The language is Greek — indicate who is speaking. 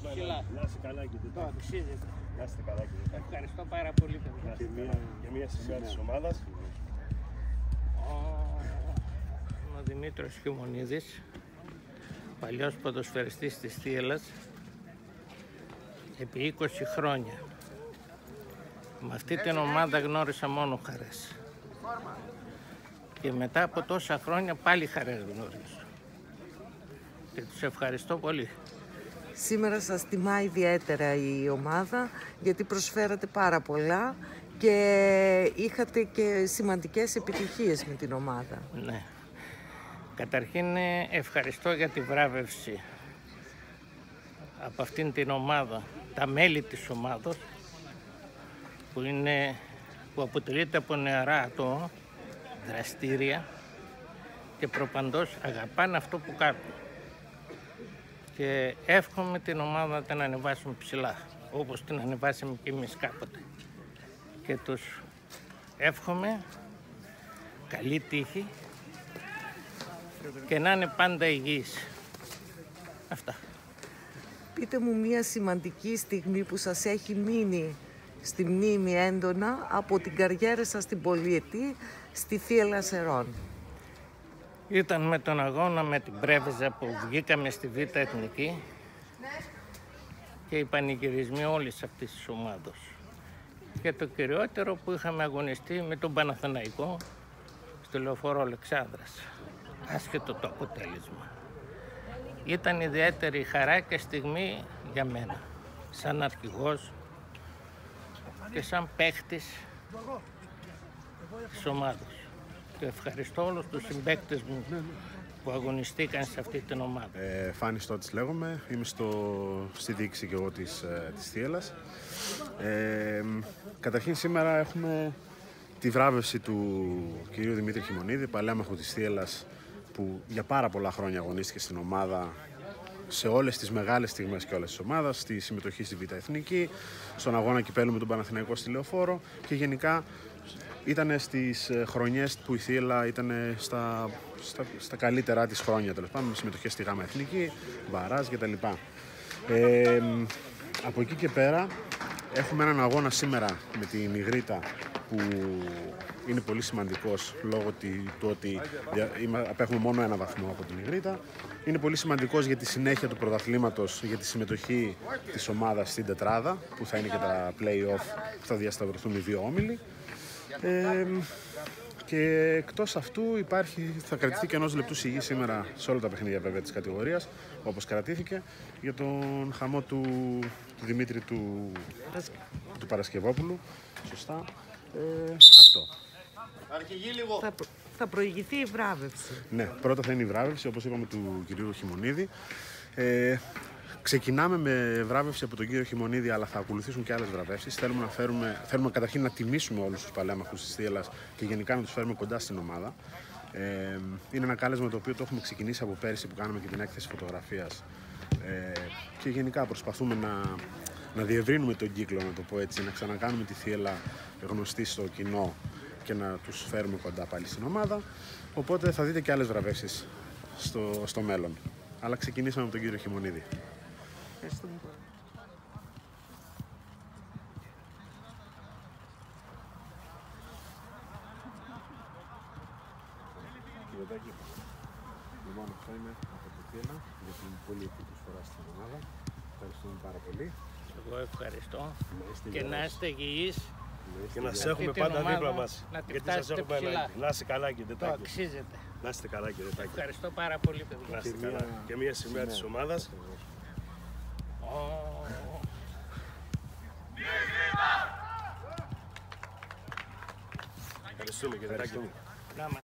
Speaker 1: ψηλά.
Speaker 2: Να είστε καλά, κύριε
Speaker 1: Το αξίζετε.
Speaker 2: Να είστε καλά, κύριε.
Speaker 1: Ευχαριστώ πάρα πολύ, παιδιά.
Speaker 2: Και μία σημαία της ομάδας.
Speaker 1: Ο Δημήτρος Χιμονίδης, παλιός ποδοσφαιριστής της Θίελας, επί 20 χρόνια. Με αυτή την ομάδα γνώρισα μόνο χαρές. Και μετά από τόσα χρόνια πάλι χαρές γνώρισα. Και τους ευχαριστώ πολύ.
Speaker 3: Σήμερα σας τιμά ιδιαίτερα η ομάδα γιατί προσφέρατε πάρα πολλά και είχατε και σημαντικές επιτυχίες με την ομάδα.
Speaker 1: Ναι. Καταρχήν ευχαριστώ για τη βράβευση από αυτήν την ομάδα, τα μέλη της ομάδας που αποτελείται από νεαρά άτομα, δραστήρια και προπαντός αγαπάνε αυτό που κάνουν. Και εύχομαι την ομάδα να την ανεβάσουμε ψηλά, όπως την ανεβάσαμε και εμείς κάποτε. Και τους εύχομαι καλή τύχη και να είναι πάντα υγιείς. Αυτά.
Speaker 3: Πείτε μου μια σημαντική στιγμή που σας έχει μείνει στη μνήμη έντονα από την καριέρα σας στην πολυετή στη Θίελα Σερών.
Speaker 1: Ήταν με τον αγώνα με την Πρέβεζα που βγήκαμε στη Β' Εθνική και οι πανηγυρισμοί όλης αυτής της ομάδας. Και το κυριότερο που είχαμε αγωνιστεί με τον Παναθηναϊκό στο Λεωφόρο Αλεξάνδρας, άσχετο το αποτέλεσμα. Ήταν ιδιαίτερη χαρά και στιγμή για μένα, σαν αρχηγός και σαν παίχτης της ομάδας. Και ευχαριστώ όλους τους συμπαίκτες μου που αγωνιστήκαν σε αυτή την ομάδα.
Speaker 4: Φάνης Στότης λέγομαι, είμαι στη διοίκηση και εγώ της Θίελας. Καταρχήν σήμερα έχουμε τη βράβευση του κυρίου Δημήτρη Χιμονίδη, παλέμαχου της Θίελας, που για πάρα πολλά χρόνια αγωνίστηκε στην ομάδα σε όλες τις μεγάλες στιγμές και όλες τις ομάδες, στη συμμετοχή στη Β' Εθνική, στον αγώνα κυπέλλου με τον Παναθηναϊκό στη Λεωφόρο και γενικά ήταν στις χρονιές που η Θίελα ήταν στα καλύτερά της χρόνια, τέλος πάντων, με συμμετοχές στη Γ' Εθνική, Μπαράζ κτλ. Από εκεί και πέρα έχουμε έναν αγώνα σήμερα με την Ιγρήτα που είναι πολύ σημαντικός λόγω του ότι απέχουμε μόνο ένα βαθμό από την Ιγρήτα. Είναι πολύ σημαντικός για τη συνέχεια του πρωταθλήματος, για τη συμμετοχή της ομάδας στην τετράδα, που θα είναι και τα play-off που θα διασταυρωθούν οι δύο όμιλοι. Και εκτός αυτού θα κρατηθεί και 1 λεπτού σιγή σήμερα σε όλα τα παιχνίδια βέβαια της κατηγορίας, όπως κρατήθηκε για τον χαμό του Δημήτρη του Παρασκευόπουλου. Σωστά. Αυτό.
Speaker 3: Θα προηγηθεί η βράβευση.
Speaker 4: Ναι, πρώτα θα είναι η βράβευση, όπως είπαμε, του κυρίου Χιμονίδη. Ξεκινάμε με βράβευση από τον κύριο Χιμονίδη, αλλά θα ακολουθήσουν και άλλες βραβεύσεις. Θέλουμε καταρχήν να τιμήσουμε όλους τους παλέμαχους της Θίελας και γενικά να τους φέρουμε κοντά στην ομάδα. Είναι ένα κάλεσμα το οποίο το έχουμε ξεκινήσει από πέρυσι που κάναμε και την έκθεση φωτογραφίας. Και γενικά προσπαθούμε να διευρύνουμε τον κύκλο, να το πω έτσι, να ξανακάνουμε τη Θίελα γνωστή στο κοινό και να τους φέρουμε κοντά πάλι στην ομάδα. Οπότε θα δείτε και άλλες βραβεύσεις στο μέλλον. Αλλά ξεκινήσαμε από τον κύριο Χιμονίδη.
Speaker 3: Ευχαριστούμε πολύ.
Speaker 4: Λοιπόν, αυτό είναι από το Θίελα για την πολύ προσφορά στην ομάδα. Ευχαριστούμε πάρα πολύ.
Speaker 1: Εγώ ευχαριστώ και να είστε υγιείς.
Speaker 2: Και να σας έχουμε πάντα δίπλα μας. Γιατί σας έχουμε ανάγκη. Να είστε καλά, κύριε
Speaker 1: Το
Speaker 2: Τάκη.
Speaker 1: αξίζετε.
Speaker 2: Να είστε καλά, κύριε Τάκη.
Speaker 1: Ευχαριστώ πάρα πολύ, παιδιά.
Speaker 2: Να είστε καλά. Και μία σημαία της ομάδας. Ευχαριστούμε, κύριε Τάκη.